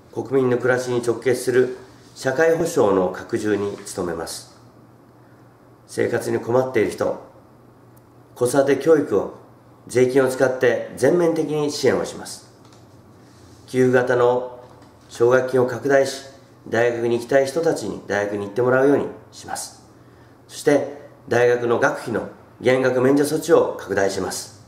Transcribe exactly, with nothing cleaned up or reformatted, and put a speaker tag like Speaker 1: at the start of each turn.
Speaker 1: 国民の暮らしに直結する社会保障の拡充に努めます。生活に困っている人、子育て教育を税金を使って全面的に支援をします。給付型の奨学金を拡大し、大学に行きたい人たちに大学に行ってもらうようにします。そして大学の学費の減額免除措置を拡大します。